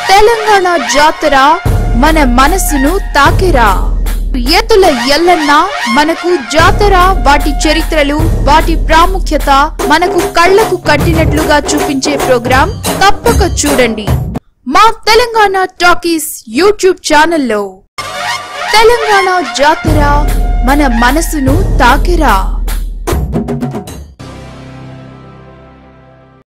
తెలంగాణ జాతర మన మనసును తాకెరా. ఎత్తుల ఎల్లన్న మనకు జాతర, వాటి చరిత్రలు, వాటి ప్రాముఖ్యత మనకు కళ్లకు కట్టినట్లుగా చూపించే ప్రోగ్రాం తప్పక చూడండి మా తెలంగాణ టాకీస్ యూట్యూబ్ ఛానల్లో. తెలంగాణ జాతర మన మనసును తాకెరా.